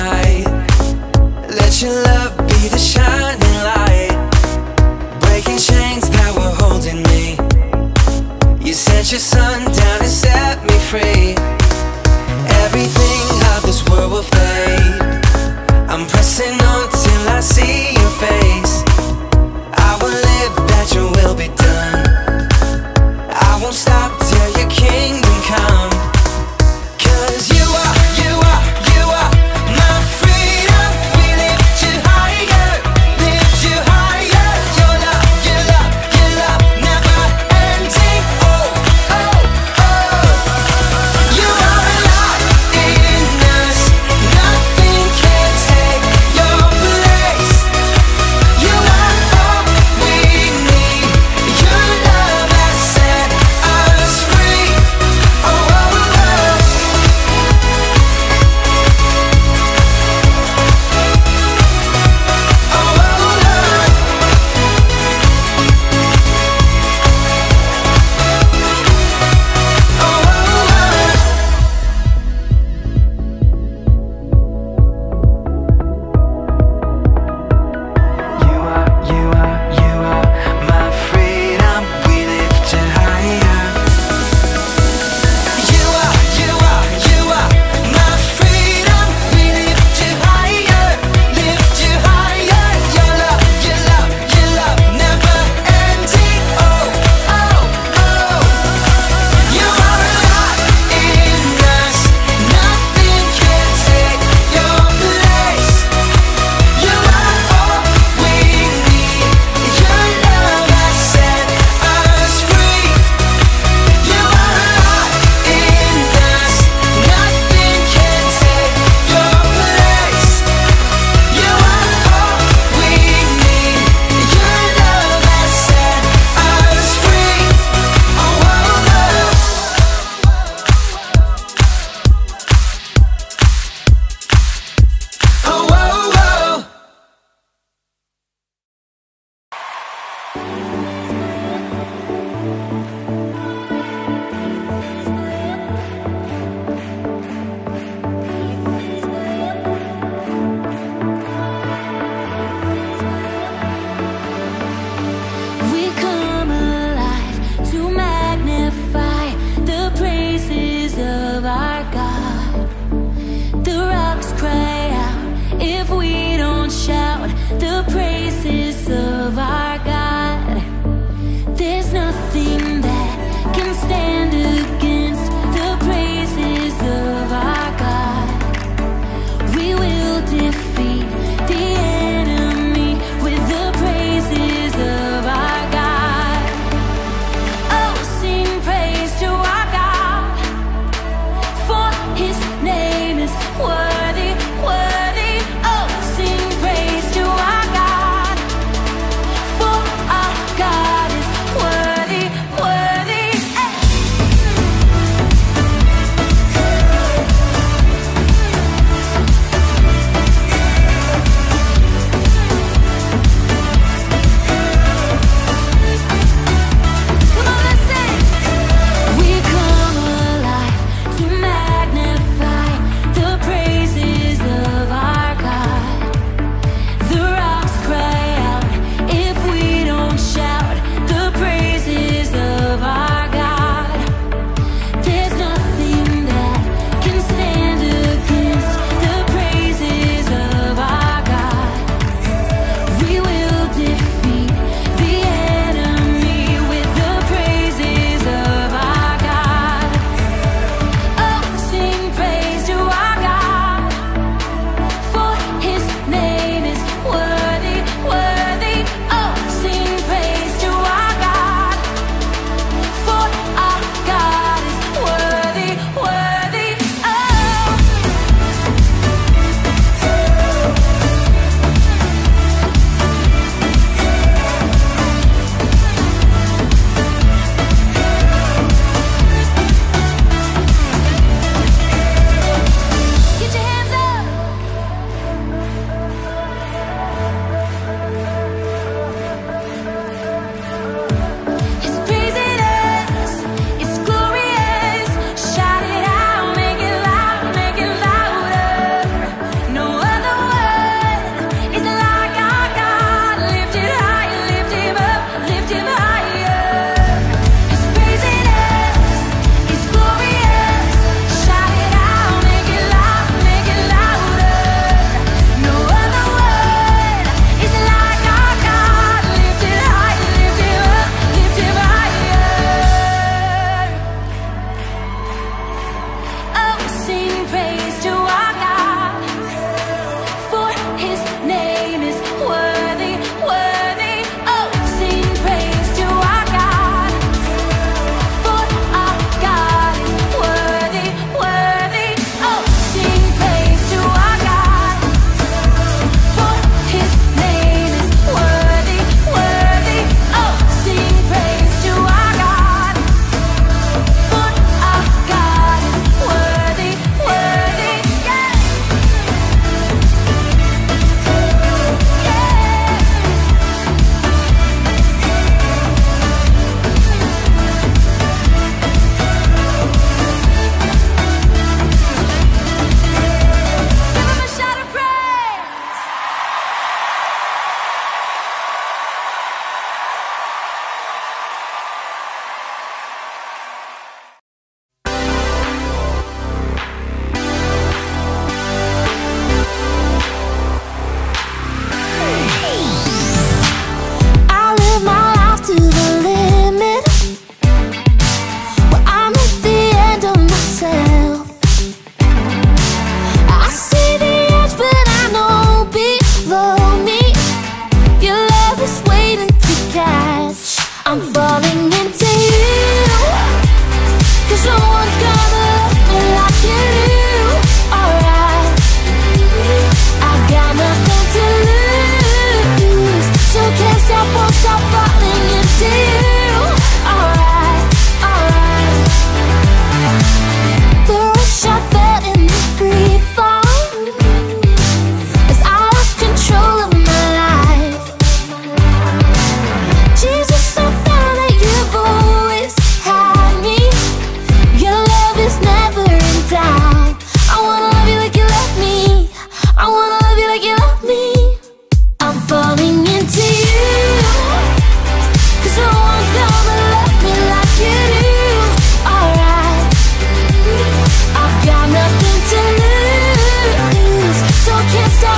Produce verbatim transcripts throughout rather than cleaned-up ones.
night. Let your love be the shining light, breaking chains that were holding me. You sent your sun down and set me free. Everything of this world will fade. I'm pressing on till I see your face. I will live that your will be done. I won't stop till your kingdom come. Cause you are, you are, you are my freedom. We lift you higher, lift you higher. Your love, your love, your love never ending. Oh, oh,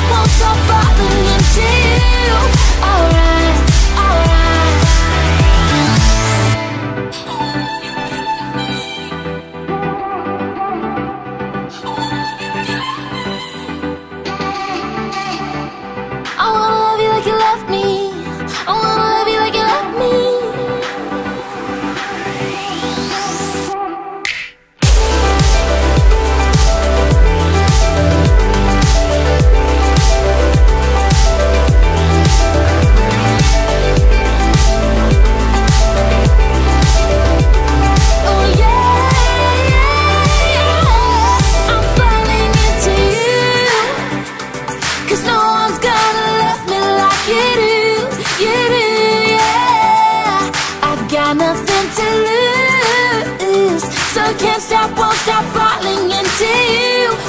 stop, won't stop falling into you. Alright, alright. I wanna love you like you love me. I wanna love you like you love me. Oh yeah, yeah, yeah. I'm falling into you, 'cause no one's gonna love me like you do, you do, yeah. I got nothing to lose, so can't stop, won't stop falling into you.